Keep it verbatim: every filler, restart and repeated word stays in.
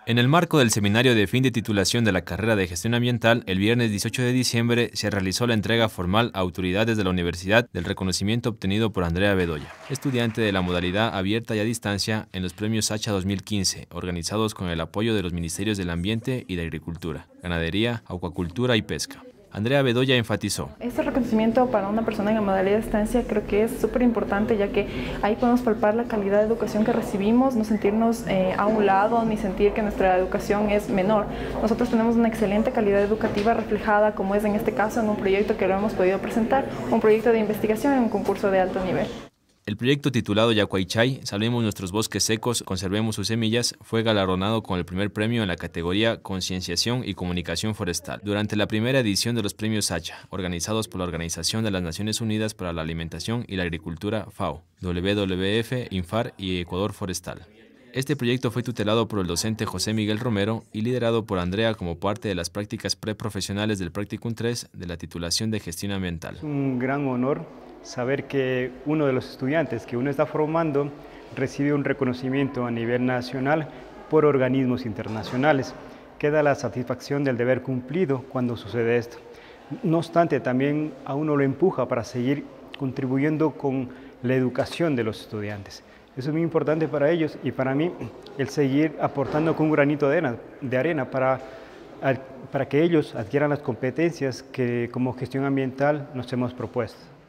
En el marco del seminario de fin de titulación de la carrera de Gestión Ambiental, el viernes dieciocho de diciembre se realizó la entrega formal a autoridades de la universidad del reconocimiento obtenido por Andrea Bedoya, estudiante de la modalidad abierta y a distancia en los premios Sacha dos mil quince, organizados con el apoyo de los Ministerios del Ambiente y de Agricultura, Ganadería, Acuacultura y Pesca. Andrea Bedoya enfatizó: este reconocimiento para una persona en la modalidad de estancia creo que es súper importante, ya que ahí podemos palpar la calidad de educación que recibimos, no sentirnos eh, a un lado ni sentir que nuestra educación es menor. Nosotros tenemos una excelente calidad educativa reflejada, como es en este caso, en un proyecto que lo hemos podido presentar, un proyecto de investigación en un concurso de alto nivel. El proyecto titulado Yacuaychay, Salvemos nuestros bosques secos, conservemos sus semillas, fue galardonado con el primer premio en la categoría Concienciación y Comunicación Forestal durante la primera edición de los premios Sacha, organizados por la Organización de las Naciones Unidas para la Alimentación y la Agricultura FAO, W W F, INFAR y Ecuador Forestal. Este proyecto fue tutelado por el docente José Miguel Romero y liderado por Andrea como parte de las prácticas preprofesionales del Practicum tres de la titulación de Gestión Ambiental. Es un gran honor saber que uno de los estudiantes que uno está formando recibe un reconocimiento a nivel nacional por organismos internacionales. Queda la satisfacción del deber cumplido cuando sucede esto. No obstante, también a uno lo empuja para seguir contribuyendo con la educación de los estudiantes. Eso es muy importante para ellos y para mí, el seguir aportando con un granito de arena, de arena para, para que ellos adquieran las competencias que como gestión ambiental nos hemos propuesto.